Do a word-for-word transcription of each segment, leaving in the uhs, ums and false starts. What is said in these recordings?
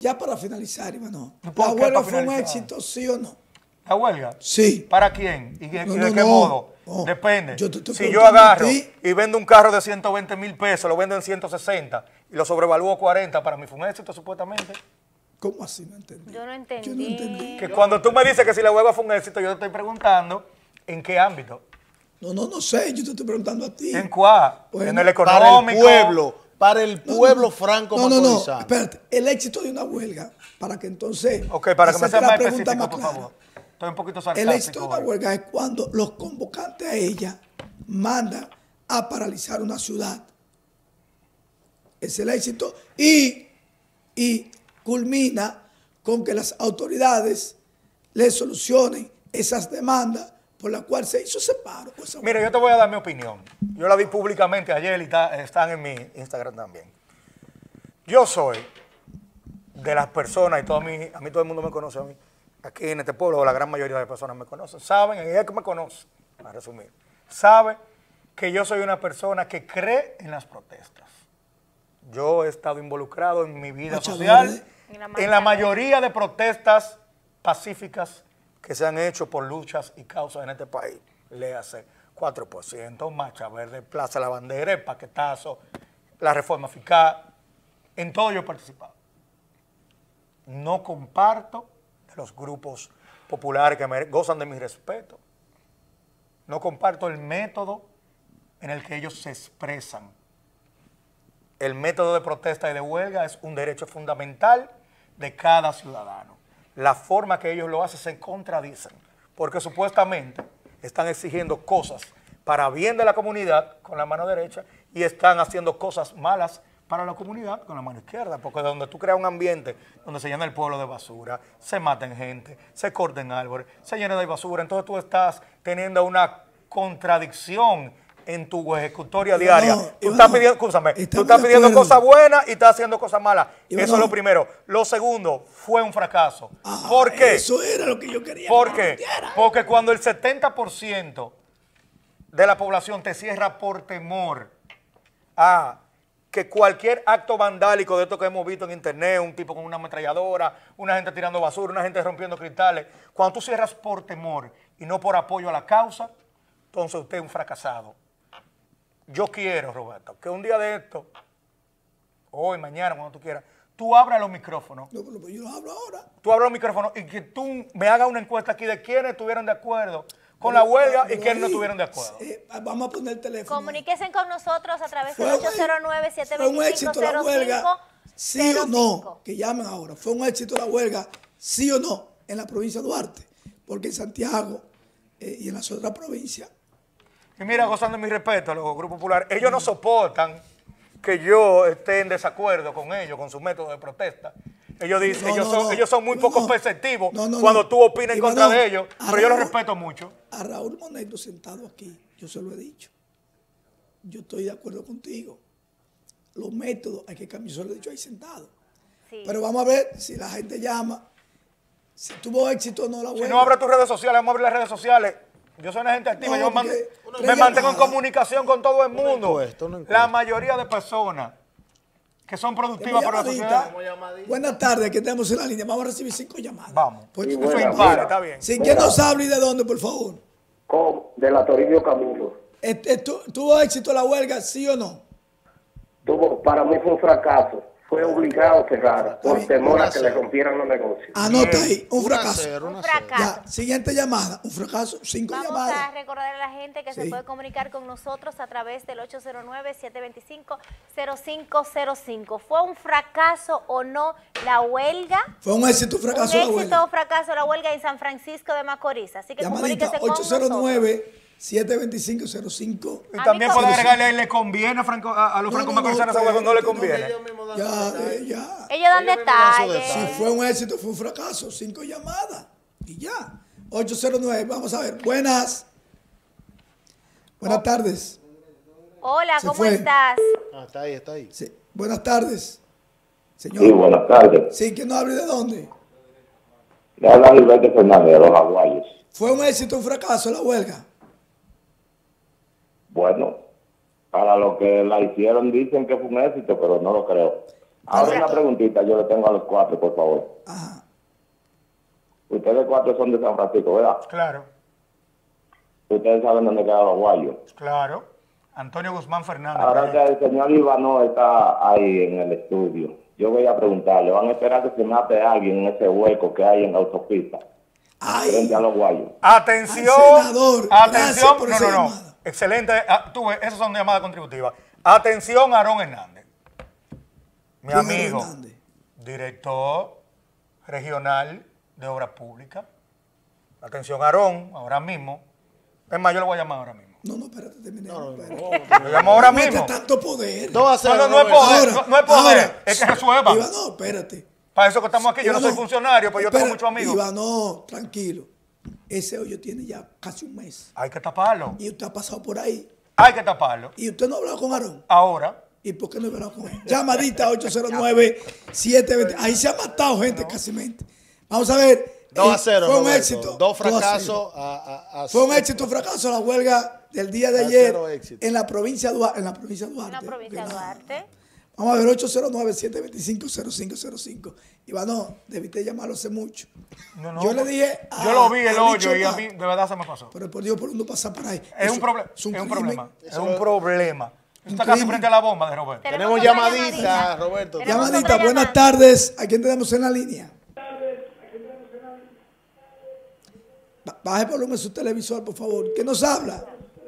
ya para finalizar, Iván, ¿Por ¿la qué huelga para fue un finalizar? éxito, sí o no? ¿La huelga? Sí. ¿Para quién? ¿Y, de- No, y de no, qué no, modo? no. Depende. Yo te estoy Si yo preguntando a agarro ti. y vendo un carro de ciento veinte mil pesos, lo vendo en ciento sesenta y lo sobrevalúo cuarenta, para mí fue un éxito supuestamente. ¿Cómo así? No entendí. Yo no entendí. Yo no entendí. Que cuando tú me dices que si la huelga fue un éxito, yo te estoy preguntando en qué ámbito. No, no, no sé, yo te estoy preguntando a ti. ¿En cuál? Bueno, en el Para económico. el pueblo, para el No, pueblo no, franco No, no, no, macorizano. espérate. El éxito de una huelga, para que entonces... Ok, para que me hacerte sea la más pregunta específico, más por clara. favor. Estoy un poquito El sarcástico. éxito de una hoy. huelga es cuando los convocantes a ella mandan a paralizar una ciudad. Es el éxito. Y, y culmina con que las autoridades le solucionen esas demandas por las cuales se hizo ese paro. Esa Mira, yo te voy a dar mi opinión. Yo la di públicamente ayer y está- están en mi Instagram también. Yo soy de las personas, y todo mi, a mí todo el mundo me conoce a mí, aquí en este pueblo, la gran mayoría de personas me conocen, saben, y es que me conocen, para resumir, sabe que yo soy una persona que cree en las protestas. Yo he estado involucrado en mi vida Marcha social, verde. En la en marcha la verde. mayoría de protestas pacíficas que se han hecho por luchas y causas en este país. Léase cuatro por ciento, Marcha Verde, Plaza La Bandera, el paquetazo, la reforma fiscal. En todo yo he participado. No comparto de los grupos populares que me gozan de mi respeto. No comparto el método en el que ellos se expresan. El método de protesta y de huelga es un derecho fundamental de cada ciudadano. La forma que ellos lo hacen se contradicen, porque supuestamente están exigiendo cosas para bien de la comunidad con la mano derecha y están haciendo cosas malas para la comunidad con la mano izquierda, porque donde tú creas un ambiente donde se llena el pueblo de basura, se maten gente, se corten árboles, se llena de basura, entonces tú estás teniendo una contradicción en tu ejecutoria Iván, diaria. no, Tú Iván, estás no. pidiendo, escúchame, tú Estamos estás de pidiendo acuerdo. cosas buenas y estás haciendo cosas malas. Iván, Eso es no. lo primero. Lo segundo, fue un fracaso. Ah, ¿Por qué? Eso era lo que yo quería. ¿Por que qué? discutiera. Porque cuando el setenta por ciento de la población te cierra por temor a que cualquier acto vandálico de esto que hemos visto en internet, un tipo con una ametralladora, una gente tirando basura, una gente rompiendo cristales, cuando tú cierras por temor y no por apoyo a la causa, entonces usted es un fracasado. Yo quiero, Roberto, que un día de esto, hoy, mañana, cuando tú quieras, tú abras los micrófonos. No, pero yo lo hablo ahora. Tú abras los micrófonos y que tú me hagas una encuesta aquí de quiénes estuvieron de acuerdo con la huelga y Pero quiénes no ahí, estuvieron de acuerdo. eh, vamos a poner el teléfono. Comuníquense con nosotros a través del Fue un- ocho cero nueve, siete fue un dos éxito cinco, la cero huelga, cinco sí cero o no, cinco. que llamen ahora. Fue un éxito la huelga, sí o no, en la provincia de Duarte, porque en Santiago eh, y en las otras provincias. Y mira, gozando de mi respeto a los grupos populares, ellos no soportan que yo esté en desacuerdo con ellos, con su método de protesta. Ellos dicen, No, ellos, no, son, no. ellos son muy No, poco no. perceptivos No, no, cuando no. tú opinas en Iván, contra no. de ellos, A pero yo los Raúl- respeto mucho. A Raúl Moneto sentado aquí, yo se lo he dicho. Yo estoy de acuerdo contigo. Los métodos hay que cambiar, yo se lo he dicho ahí sentado. Sí. Pero vamos a ver si la gente llama, si tuvo éxito o no la huelga. Si no abres tus redes sociales, vamos a abrir las redes sociales. Yo soy una gente activa, No, yo man- porque me tres mantengo en llamadas. comunicación con todo el mundo. encuesta, una encuesta. La mayoría de personas que son productivas Tenemos para la llamadita. sociedad, Buenas tardes, que tenemos en la línea. Vamos a recibir cinco llamadas. vamos. Pues, Sí, por Eso buena, favor. impar, mira. está bien. Si quién nos habla y de dónde, por favor. con- de la Toribio Camilo. Este, tu- ¿Tuvo éxito la huelga, sí o no? Tuvo, para mí fue un fracaso. Fue obligado a cerrar por bien. temor a Una que le cero. rompieran los negocios. Anota ahí, un Una fracaso. cero, Un una cero. fracaso. Ya, siguiente llamada, un fracaso, cinco Vamos llamadas. a recordar a la gente que se Sí. puede comunicar con nosotros a través del ocho cero nueve, siete dos cinco, cero cinco cero cinco. ¿Fue un fracaso o no la huelga? Fue un éxito, un Un fracaso la éxito o huelga. fracaso la huelga en San Francisco de Macorís. Así que Llamadita comuníquese con ocho cero nosotros. nueve, siete dos cinco, cero cinco. Y A también mí puede también. agregarle, le conviene a, Franco, a, a los No, franco no, no, macorizanos esa huelga, no le pero- conviene. Ya, eh, ya. Ellos dan Ellos mismos dan su detalles. detalle. Si fue un éxito, fue un fracaso. Cinco llamadas. Y ya. ocho cero nueve, vamos a ver. Buenas. Buenas tardes. Hola, Se ¿cómo fue. estás? Ah, está ahí, está ahí. Sí. Buenas tardes. Sí, Señor. buenas tardes. Sí, que no hable de dónde. Le habla Gilberto Fernández de los Aguayos. ¿Fue un éxito, un fracaso la huelga? Bueno, para lo que la hicieron dicen que fue un éxito, pero no lo creo. Ahora una preguntita, yo le tengo a los cuatro, por favor. Ajá. Ustedes cuatro son de San Francisco, ¿verdad? Claro, Ustedes saben dónde queda los guayos. claro. Antonio Guzmán Fernández. Ahora que el señor Ivano está ahí en el estudio, yo voy a preguntarle, ¿van a esperar que se mate a alguien en ese hueco que hay en la autopista? Ay, Frente a los guayos. Atención, Al senador, gracias atención, por no, esa no, no, llamada. excelente, ah, tú ves, esas son llamadas contributivas. Atención, Aarón Hernández, mi ¿quién es amigo, Hernández? director regional de Obras Públicas. Atención, Aarón, ahora mismo, es más, yo le voy a llamar ahora mismo. No, no, espérate, terminé. No, no, espérate. Lo llamo ahora No mete mismo. tanto poder. dos a cero. No, no, no es Roberto. poder, no, no es poder, es que resuelva. Iván, no, espérate. Para eso que estamos aquí, yo no Iván, soy funcionario, pero yo tengo espera, muchos amigos. Iván, no, tranquilo. Ese hoyo tiene ya casi un mes. Hay que taparlo, Y usted ha pasado por ahí. hay que taparlo. Y usted no ha hablado con Aarón. Ahora, ¿Y por qué no ha hablado con él? Llamadita ocho cero nueve, siete dos cero. Ahí se ha matado gente casi mente. Vamos a ver. dos a eh, cero. Fue un Roberto. éxito. Dos dos a cero. fracasos a, a, a Fue un éxito, fracaso la huelga del día de A ayer cero éxito. en la provincia de Duarte. En la provincia de En Duarte. la provincia de ¿verdad? Duarte. Vamos a ver, ocho cero nueve, siete dos cinco, cero cinco cero cinco. Iván, no, debiste llamarlo hace mucho. no, no, Yo le dije a- yo lo vi el a hoyo Bicho y a Mar, mí de verdad se me pasó. Pero por Dios, por uno pasa por ahí. Es Eso un, proble- es un crimen. problema. Es Eso un lo- problema. un Está casi crimen. frente a la bomba de Roberto. Tenemos Tenemos otra llamadita, llamadita. Roberto. Tenemos Llamadita, otra buenas llamada. tardes. ¿A quién tenemos en la línea? Ba- Baje el volumen de su televisor, por favor. ¿Quién nos habla?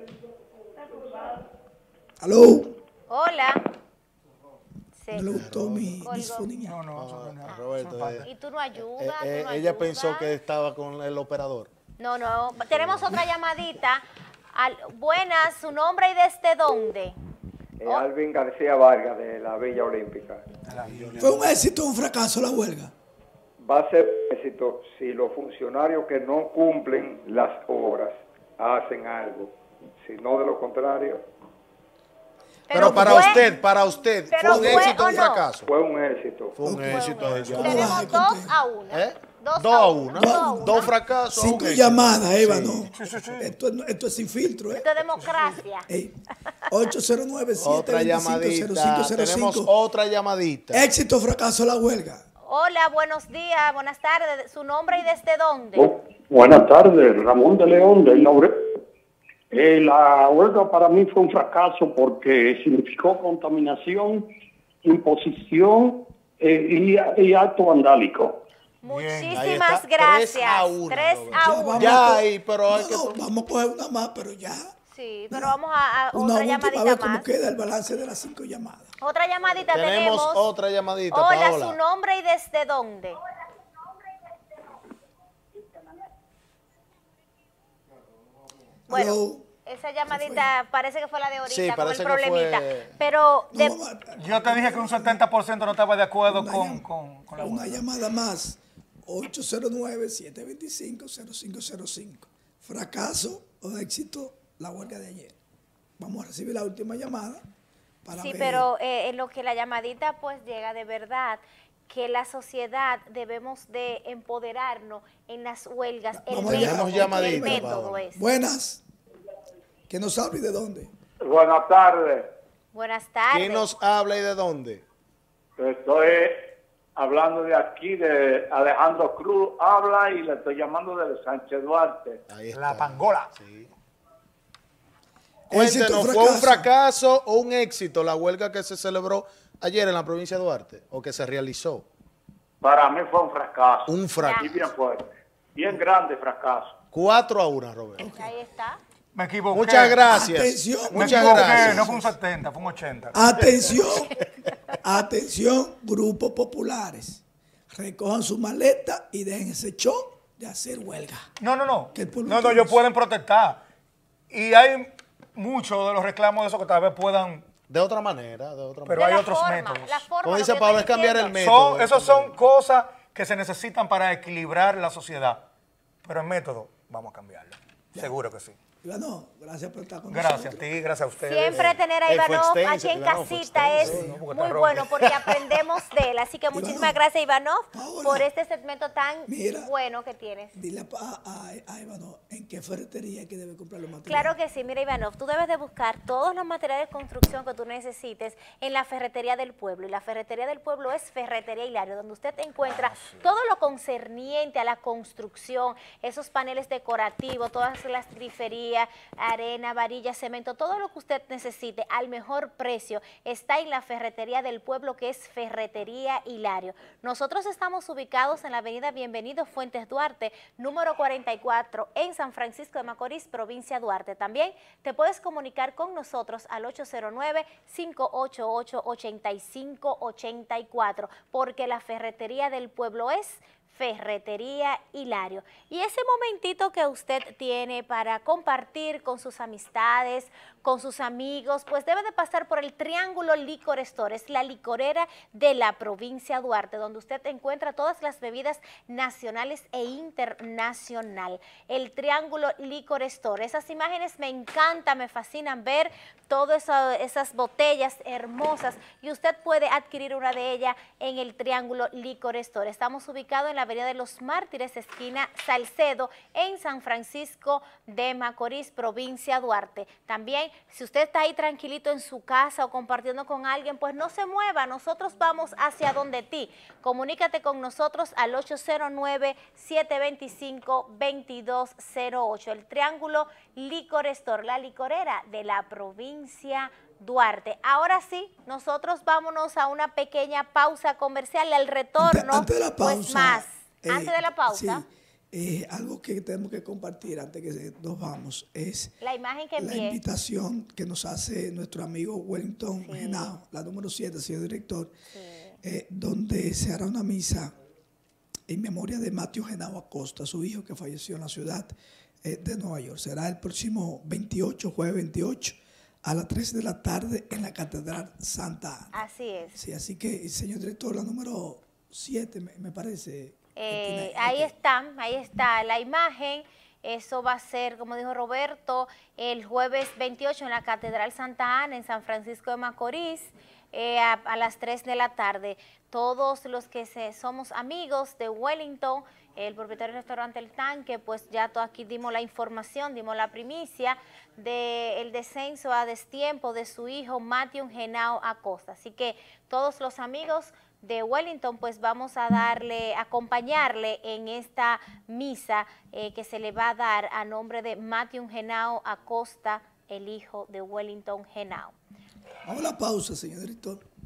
¿Aló? Hola. Sí. No le gustó mi Colgó. disfonía. No, no, eso no. Roberto, eh, Y tú no ayudas. eh, tú eh, no ella ayudas. pensó que estaba con el operador. No, no. Tenemos otra llamadita. Al- buenas, su nombre y desde dónde. Eh, Alvin García Vargas de la Villa Olímpica. ¿Fue un éxito o un fracaso la huelga? Va a ser éxito si los funcionarios que no cumplen las obras hacen algo. Si no, de lo contrario, Pero, para fue- usted, para usted, pero ¿fue un fue éxito o o un no. fracaso? fue un éxito. Fue un Ok. éxito. Fue- ella. ¿Cómo vas a Tenemos contar? dos a una. ¿Eh? Dos, Dos a uno. Dos a una. Dos fracasos. Cinco un éxito. llamadas, Eva, no. Sí, sí, sí. Esto, es- esto es sin filtro, ¿eh? Esto es democracia. Ey, ocho cero nueve, siete Otra dos cinco, llamadita. cero cinco cero Tenemos cinco. otra llamadita. Éxito o fracaso la huelga. Hola, buenos días, buenas tardes. ¿Su nombre y desde dónde? Oh, buenas tardes, Ramón de León de Laurel. Eh, la huelga para mí fue un fracaso porque significó contaminación, imposición eh, y, y acto vandálico. Ahí Muchísimas está. gracias. Tres a uno, Tres Roberto. a Ya, uno. vamos Ya a co- ahí, pero hay no, que no, to- vamos a coger una más, pero ya. Sí, pero vamos a, a Una otra última vez llamadita cómo más. queda el balance de las cinco llamadas. Otra llamadita Tenemos tenemos. otra llamadita, Hola, Paola. su nombre y desde dónde. Bueno, Aló. esa llamadita parece que fue la de ahorita Sí, con el parece que problemita. fue- Pero de- No, vamos a- Yo te dije que un setenta por ciento no estaba de acuerdo Una con, llam- con, con la Una huelga. llamada más. ocho cero nueve, siete dos cinco, cero cinco cero cinco. Fracaso o éxito la huelga de ayer. Vamos a recibir la última llamada para sí, ver. pero eh, en lo que la llamadita pues llega de verdad, que la sociedad debemos de empoderarnos en las huelgas. El Vamos allá. método, Tenemos el llamadita, método Paola. es. Buenas. ¿Que nos hable y de dónde? Buenas tardes, Buenas tardes. ¿Quién nos habla y de dónde? estoy hablando de aquí, de Alejandro Cruz, habla y le estoy llamando de Sánchez Duarte. Ahí está. La pangola. Sí. Éxito o Cuéntenos, ¿fue un fracaso o un éxito la huelga que se celebró ayer en la provincia de Duarte o que se realizó? Para mí fue un fracaso. Un Y fracaso. bien fuerte, bien grande fracaso. Cuatro a una, Roberto. Ahí está. Me equivoqué. Muchas gracias. Atención. Me Muchas equivoqué, gracias. no fue un setenta, fue un ochenta. Atención. Atención, grupos populares. Recojan su maleta y dejen ese show de hacer huelga. No, no, no. Que el pueblo No, no, quiere ellos eso. pueden protestar. Y hay muchos de los reclamos de eso que tal vez puedan. De otra manera, de otra Pero De hay la otros forma, métodos. la forma, Como lo dice que Pablo, estoy es cambiar el diciendo. método. Son, esos son cosas que se necesitan para equilibrar la sociedad. Pero el método, vamos a cambiarlo. Seguro que sí. Ivano, gracias por estar con Gracias a nosotros. ti, gracias a ustedes. Siempre tener a Eh, fue Ivanov extenso, aquí en Ivanov, fue casita extenso. es No, porque muy está bueno ronco. porque aprendemos de él. Así que muchísimas Ivanov, gracias, Ivanov, Paola, por este segmento tan mira, bueno que tienes. Dile a, a, a Ivano en qué ferretería es que debe comprar los materiales. Claro que sí, mira Ivanov, tú debes de buscar todos los materiales de construcción que tú necesites en la Ferretería del Pueblo. Y la Ferretería del Pueblo es Ferretería Hilario, donde usted encuentra todo lo concerniente a la construcción, esos paneles decorativos, todas las griferías, arena, varilla, cemento, todo lo que usted necesite al mejor precio está en la Ferretería del Pueblo, que es Ferretería Hilario. Nosotros estamos ubicados en la avenida Bienvenido Fuentes Duarte, número cuarenta y cuatro, en San Francisco de Macorís, provincia Duarte. También te puedes comunicar con nosotros al ocho cero nueve, cinco ocho ocho, ocho cinco ocho cuatro, porque la Ferretería del Pueblo es Ferretería Hilario. Y ese momentito que usted tiene para compartir con sus amistades, con sus amigos, pues debe de pasar por el Triángulo Liquor Store. Es la licorera de la provincia Duarte, donde usted encuentra todas las bebidas nacionales e internacional. El Triángulo Liquor Store. Esas imágenes me encantan, me fascinan ver todas esa, esas botellas hermosas, y usted puede adquirir una de ellas en el Triángulo Liquor Store. Estamos ubicados en la avenida de los Mártires, esquina Salcedo, en San Francisco de Macorís, provincia Duarte. También, si usted está ahí tranquilito en su casa o compartiendo con alguien, pues no se mueva, nosotros vamos hacia donde ti. Comunícate con nosotros al ocho cero nueve, siete dos cinco, dos dos cero ocho. El Triángulo Liquor Store, la licorera de la provincia Duarte. Ahora sí, nosotros vámonos a una pequeña pausa comercial. Al retorno, Antes, antes de la pausa, pues más. eh, Antes de la pausa, sí, eh, algo que tenemos que compartir antes que nos vamos es la imagen que la envié. invitación que nos hace nuestro amigo Wellington Sí. Genao, la número siete, señor director, Sí. eh, donde se hará una misa en memoria de Matthew Genao Acosta, su hijo que falleció en la ciudad eh, de Nueva York. Será el próximo veintiocho, jueves veintiocho, a las tres de la tarde en la Catedral Santa Ana. Así es. Sí, así que, señor director, la número siete, me, me parece. Eh, Tiene- ahí ok. está, ahí está la imagen. Eso va a ser, como dijo Roberto, el jueves veintiocho en la Catedral Santa Ana, en San Francisco de Macorís, eh, a, a las tres de la tarde. Todos los que se, somos amigos de Wellington, el propietario del restaurante El Tanque, pues ya todo aquí dimos la información, dimos la primicia del descenso a destiempo de su hijo Matthew Genao Acosta. Así que todos los amigos de Wellington, pues vamos a darle, acompañarle en esta misa eh, que se le va a dar a nombre de Matthew Genao Acosta, el hijo de Wellington Genao. Vamos a la pausa, señor director.